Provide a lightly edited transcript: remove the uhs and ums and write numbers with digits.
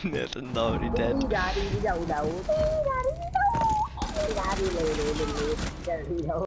Nothing already Đi ra đi đâu đâu. Đi ra đi đâu. Đi ra đi lề lề lề lề. Đi đâu.